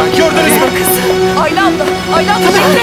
Gördünüz mü? Ayla abla. Ayla abla bekle.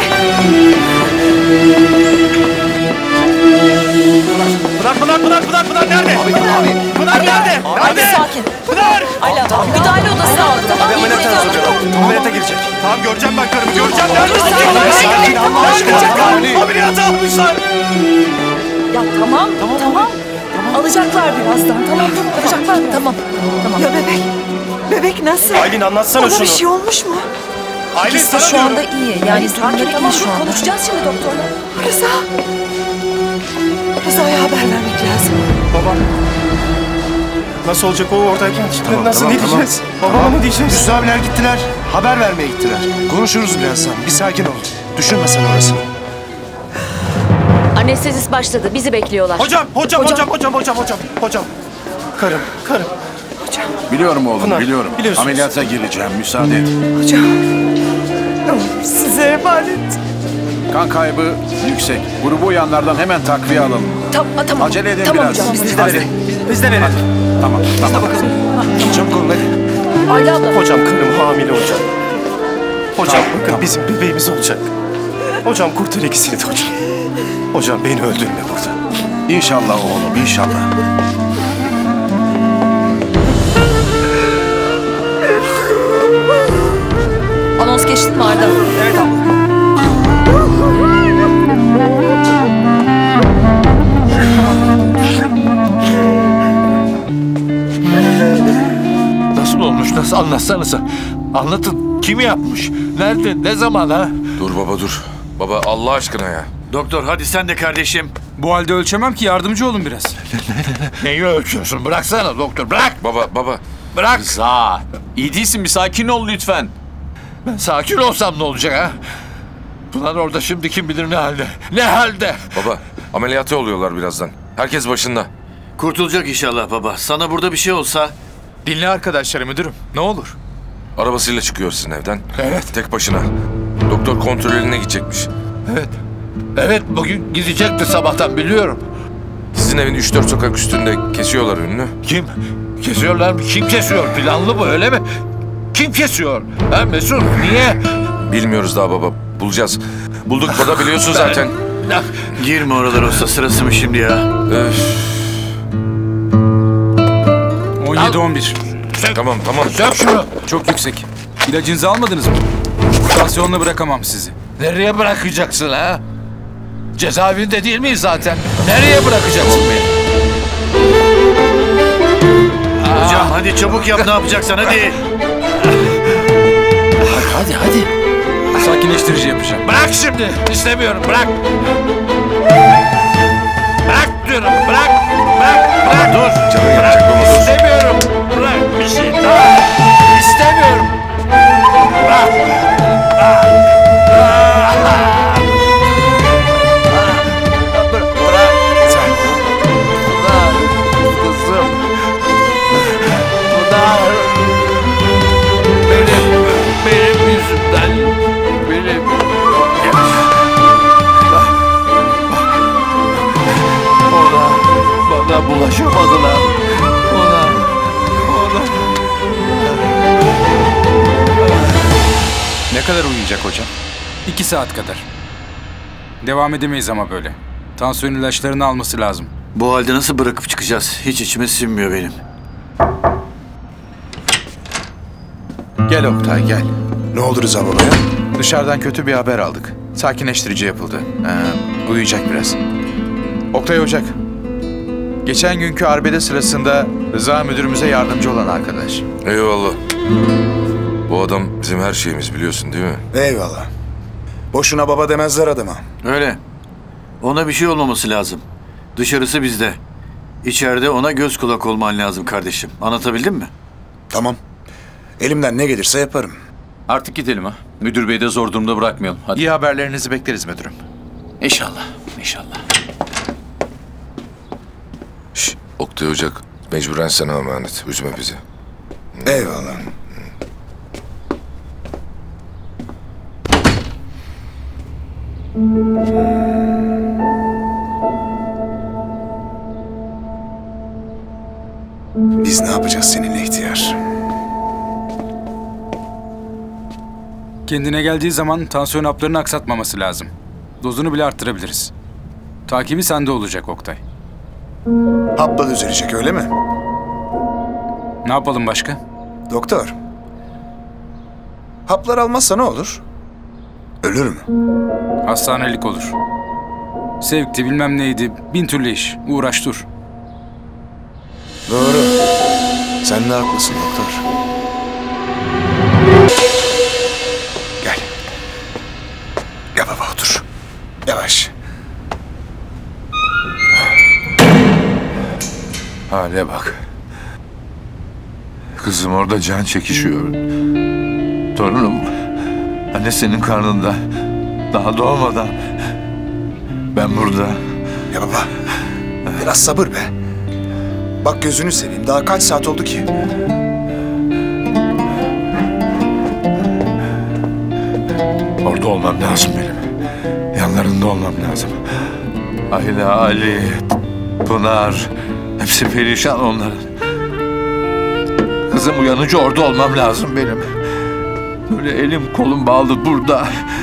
Pınar nerede? Pınar nerede? Abi sakin. Pınar! Ayla abla müdahale odasına aldı. Tamam. Ameliyata hazırlıyorum. Ameliyata girecek. Tamam göreceğim ben karımı. Göreceğim. Sakin. Ameliyata almışlar. Ya tamam. Alacaklar birazdan. Tamam. Alacaklar. Tamam. Ya bebek? Bebek nasıl? Aylin anlatsana Ona şunu. bir şey olmuş mu? Aylin İkisi sana şu anda diyorum. iyi. Yani durumları iyi şu anda. Konuşacağız şimdi doktorla. Rıza. Rıza'ya haber vermek lazım. Baba. Nasıl olacak o oradayken? Ne diyeceğiz? Babama ne diyeceğiz? Hüsnü abiler gittiler. Haber vermeye gittiler. Konuşuruz birazdan. Bir sakin ol. Düşünme sen orası. Anestezist başladı. Bizi bekliyorlar. Hocam. Karım. Biliyorum oğlum, Pınar, biliyorum. biliyorsunuz. Ameliyata gireceğim, müsaade et. Hocam. Ne olur size emanet. Kan kaybı yüksek. Grubu uyanlardan hemen takviye alalım. Tamam. Acele edin Tamam biraz. hocam. Biz de verelim. Tamam. Çabuk olun hadi. Ayla abla. Hocam karım hamile hocam. Hocam bakın bizim bebeğimiz olacak. Hocam kurtar ikisini de hocam. Hocam beni öldürme burada. İnşallah oğlum, inşallah. Anons geçtin mi Arda? Evet abla. Nasıl olmuş? Nasıl? Anlatsanıza. Anlatın. Kim yapmış? Nerede? Ne zaman ha? Dur baba dur. Baba Allah aşkına ya. Doktor hadi sen de kardeşim. Bu halde ölçemem ki, yardımcı olun biraz. Neyi ölçüyorsun? Bıraksana doktor. Bırak. Baba. Bırak. Rıza. İyi değilsin, bir sakin ol lütfen. Ben sakin olsam ne olacak ha? Pınar orada şimdi kim bilir ne halde. Ne halde? Baba ameliyata oluyorlar birazdan. Herkes başında. Kurtulacak inşallah baba. Sana burada bir şey olsa... Dinle arkadaşları müdürüm. Ne olur. Arabasıyla çıkıyor sizin evden. Evet. Tek başına. Doktor kontrolüne gidecekmiş. Evet bugün gidecekti sabahtan biliyorum. Sizin evin 3-4 sokak üstünde kesiyorlar önünü. Kim? Kesiyorlar mı? Kim kesiyor? Planlı mı öyle mi? Kim kesiyor? Ha Mesut niye? Bilmiyoruz daha baba. Bulacağız. Bulduk baba biliyorsun zaten. Girme oralara, usta sırası mı şimdi ya? Öf. 17-11. Tamam. Sök şunu. Çok yüksek. İlacınızı almadınız mı? Tansiyonla bırakamam sizi. Nereye bırakacaksın ha? Cezaevinde değil miyiz zaten? Nereye bırakacaksın beni? Hocam hadi çabuk yap, ne yapacaksan hadi. Hadi. Sakinleştirici yapacağım. Bırak şimdi. İstemiyorum. Bırak. Bırak diyorum. Bırak. Dur. Canın yanacak baba dur. İstemiyorum. Bırak bir şey daha. İstemiyorum. Bırak. Bırak. Sen. Pınar. Kızım. Pınar. Benim yüzümden. Bana bulaşamadılar. Ona. Ne kadar uyuyacak hocam? 2 saat kadar. Devam edemeyiz ama böyle. Tansiyon ilaçlarını alması lazım. Bu halde nasıl bırakıp çıkacağız? Hiç içime sinmiyor benim. Gel Oktay gel. Ne oldu Rıza babaya? Dışarıdan kötü bir haber aldık. Sakinleştirici yapıldı. Uyuyacak biraz. Oktay Ocak. Geçen günkü arbede sırasında Rıza müdürümüze yardımcı olan arkadaş. Eyvallah. Bu adam bizim her şeyimiz biliyorsun değil mi? Eyvallah. Boşuna baba demezler adama. Öyle. Ona bir şey olmaması lazım. Dışarısı bizde. İçeride ona göz kulak olman lazım kardeşim. Anlatabildim mi? Tamam. Elimden ne gelirse yaparım. Artık gidelim ha. Müdür beyi de zor durumda bırakmayalım. Hadi. İyi haberlerinizi bekleriz müdürüm. İnşallah. Oktay Ocak mecburen sana emanet. Üzme bizi. Eyvallah. Biz ne yapacağız seninle ihtiyar? Kendine geldiği zaman tansiyon haplarını aksatmaması lazım. Dozunu bile arttırabiliriz. Takibi sende olacak Oktay. Hapla düzelecek öyle mi? Ne yapalım başka? Doktor. Haplar almazsa ne olur? Ölür mü? Hastanelik olur. Sevkti bilmem neydi. 1000 türlü iş. Uğraş dur. Doğru. Sen de haklısın doktor. Gel. Gel baba otur. Yavaş. Hale bak. Kızım orada can çekişiyor. Torunum annesinin karnında. Daha doğmadan. Ben burada. Ya baba. Biraz sabır be. Bak gözünü seveyim. Daha kaç saat oldu ki? Orada olmam lazım benim. Yanlarında olmam lazım. Ayla, Ali, Pınar. Hepsi perişan onların. Kızım uyanınca orada olmam lazım benim. Böyle elim kolum bağlı burada.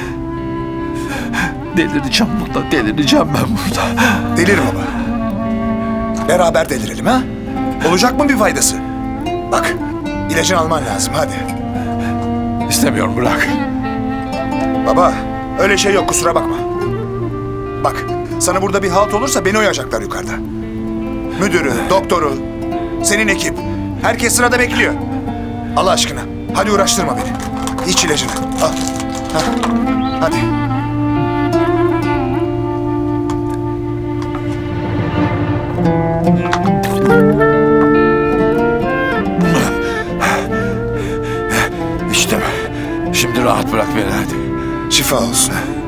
Delireceğim burada, delireceğim ben burada. Delir baba. Beraber delirelim ha? Olacak mı bir faydası? Bak, ilacını alman lazım hadi. İstemiyorum bırak. Baba, öyle şey yok kusura bakma. Bak, sana burada bir halt olursa beni oyacaklar yukarıda. Müdürü, doktoru, senin ekip. Herkes sırada bekliyor. Allah aşkına, hadi uğraştırma beni. İç ilacını, al. Hah. Hadi. İşte şimdi rahat bırak beni hadi. Şifa olsun.